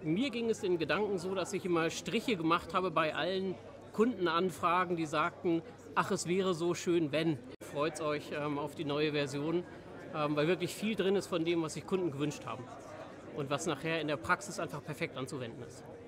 Mir ging es in Gedanken so, dass ich immer Striche gemacht habe bei allen Kundenanfragen, die sagten, ach, es wäre so schön, wenn. Freut euch auf die neue Version, weil wirklich viel drin ist von dem, was sich Kunden gewünscht haben und was nachher in der Praxis einfach perfekt anzuwenden ist.